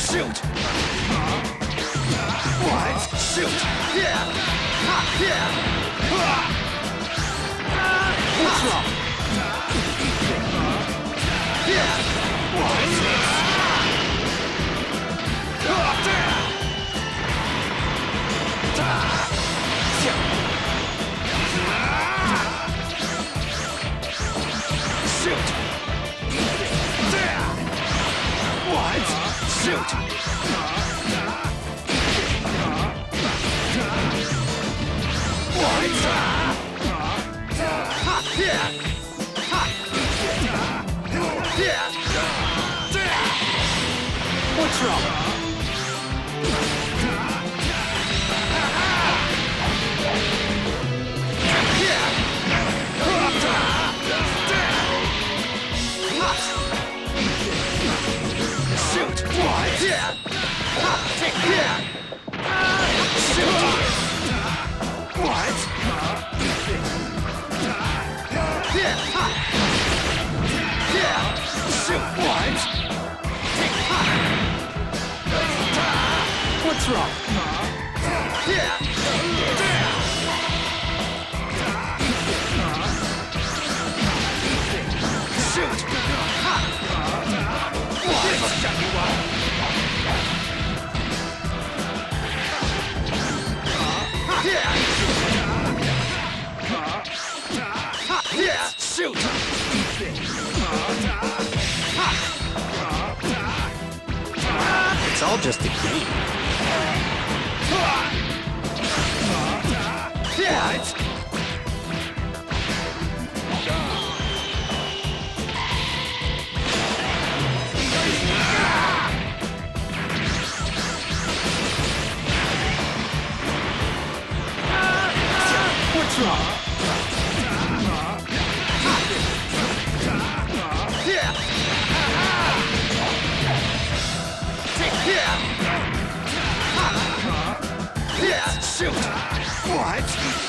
Shoot! What? Shoot! Yeah! Ha! Yeah! What's wrong? Yeah! What? Shoot! What? Shoot! What? Ha! Yeah! Ha! Yeah! What's wrong? Shoot! What? Yeah! Ha! Yeah! Shoot! What? Yeah! Ha! Yeah! Shoot! What? Ha! What's wrong? Yeah! Shoot! Ha! What? Shut you up! Yeah! Yeah! Shoot! It's all just a game. Yeah! What's wrong? Yeah! Yeah! Yeah! Shoot! What?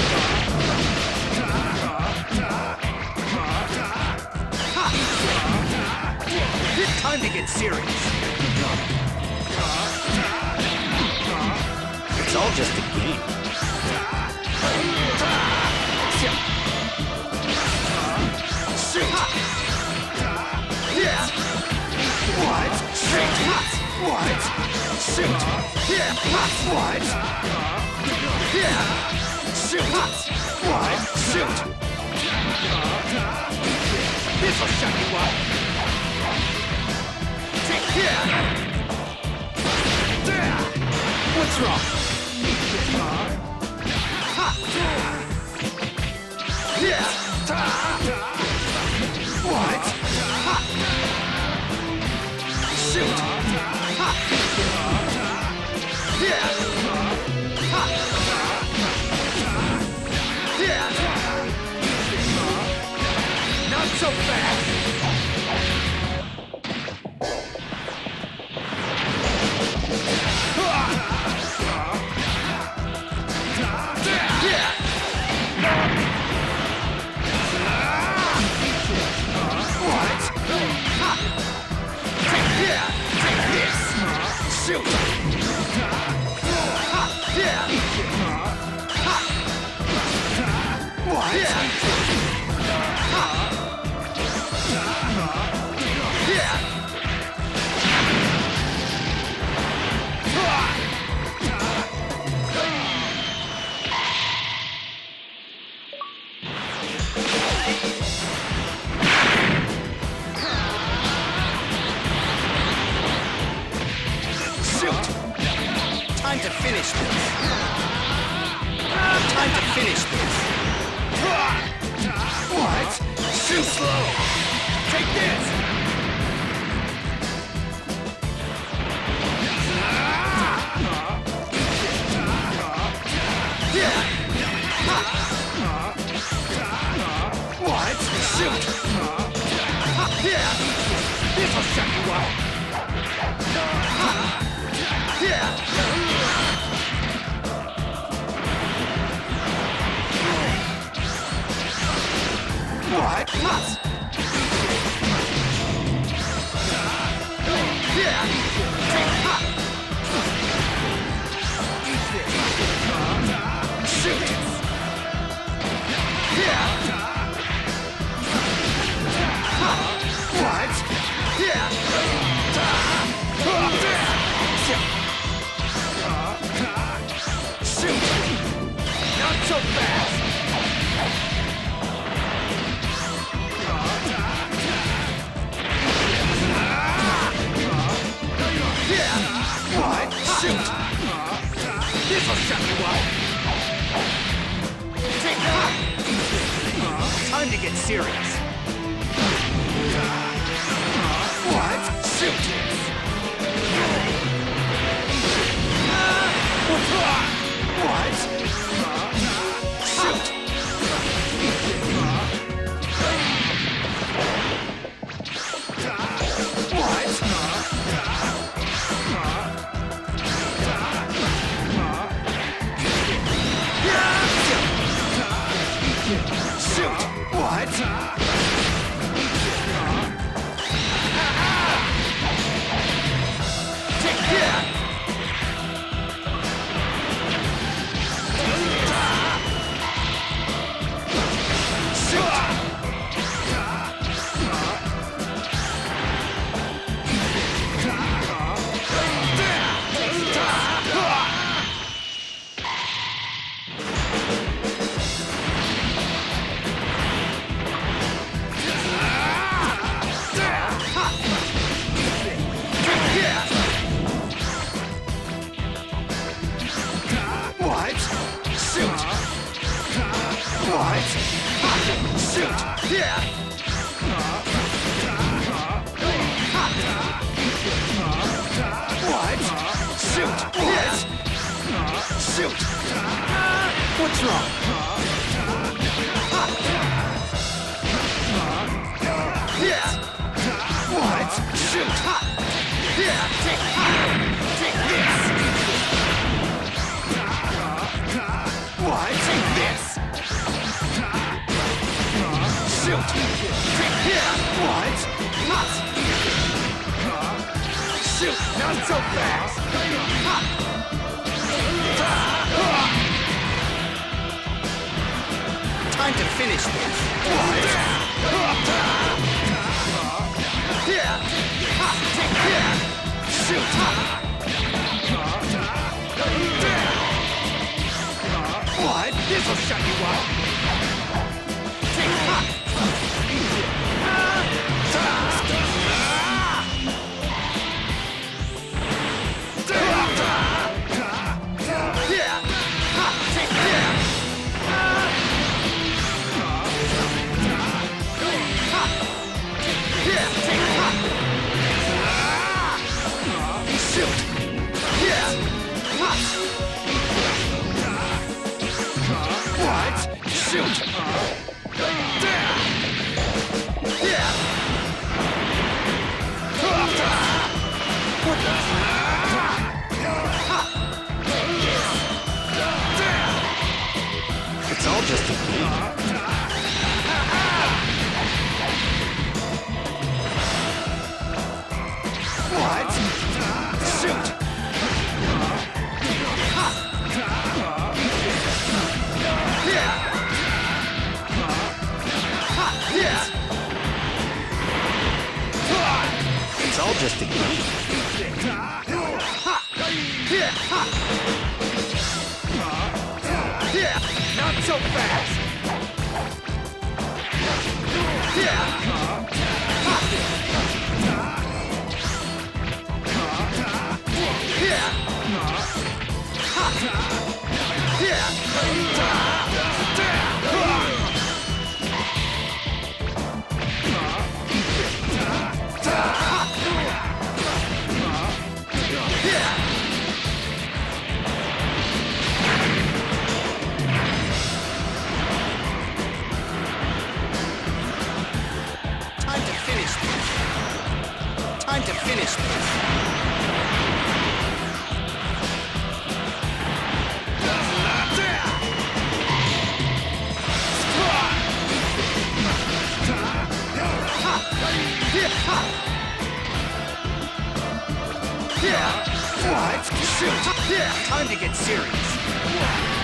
It's time to get serious. It's all just a game. Shoot! Yeah! What? Shoot! What? Shoot! Yeah! What? Yeah! Shoot! What? Shoot! This'll shut you up! Yeah! What's wrong? Yeah! What? Shoot! Yeah! Yeah! Not so fast! Yeah! What? Yeah! Take this! Shoot! Yeah! What? Yeah! Yeah! Time to finish this. Time to finish this. What? Too slow. Take this. Yeah. What? Shoot. Yeah. This'll shut you up. Yeah. What? Yeah! so fast! Yeah! What? Shoot! This'll shut you up! Take that! Time to get serious! What? Shoot! What? Shoot! What? Shoot! What? Take that! What? Shoot! What? Shoot! Yeah! What? Shoot! What? Shoot! What's wrong? Yeah! What? Shoot! Yeah! Take this! What? Take this! Shoot! Yeah! What? Shoot! Not so fast! Time to finish this! What? Yeah! Take that! Shoot! What? This'll shut you up! Take that! Shoot! Yeah! What the? It's all just a game. What? Shoot! Yeah! It's all just a game. Not so fast. Time to finish this. What? Shoot! Time to get serious.